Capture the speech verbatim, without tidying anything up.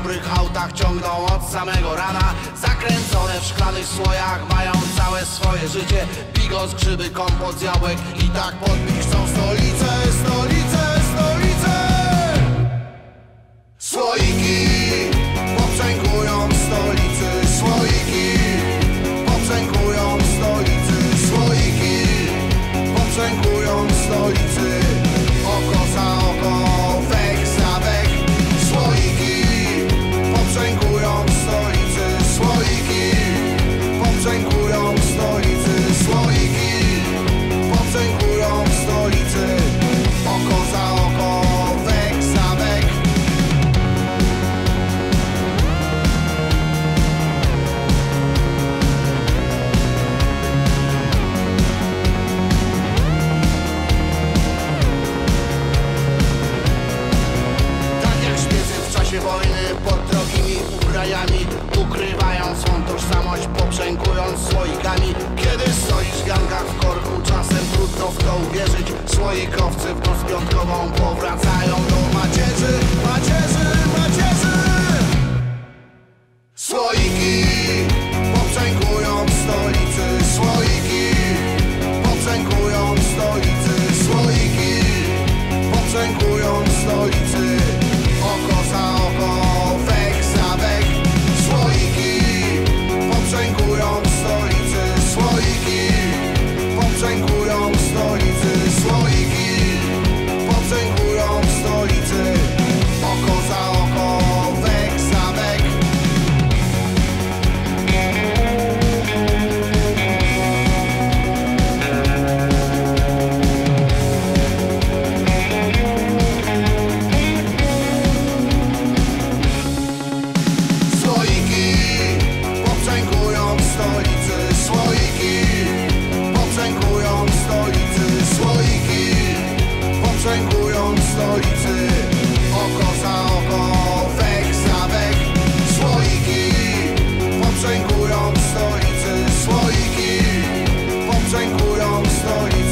dobrych autach ciągną od samego rana. Zakręcone w szklanych słojach mają całe swoje życie. Bigos, grzyby, kompot z jabłek i tak podbić chcą stolicę, stolicę, stolicę. Słoiki poprzęgują w stolicy, słoiki poprzęgują w stolicy, słoiki poprzęgują w stolicy. Oko za oko, wek za wek, słoiki poprzęgują w stolicy, słoiki poprzęgują w stolicy, słoiki poprzęgują w stolicy. Oko za oko, wek za wek. Wojny pod drogimi ubraniami ukrywają swą tożsamość, poprzękując słoikami. Kiedy stoisz w gangach w korku, czasem trudno w to uwierzyć. Słoikowcy w noc piątkową powracają do macierzy, macierzy, macierzy. Słoiki poprzękują w stolicy, słoiki poprzękują w stolicy, słoiki poprzękują w stolicy. Oko za oko, wek za wek, słoiki poprzęgują w stolicy, słoiki poprzęgują w stolicy, słoiki poprzęgują w stolicy. Oko za oko, wek za wek. Poprzęgują w stolicy, oko za oko, wek za wek, słoiki poprzęgują w stolicy, słoiki poprzęgują w stolicy.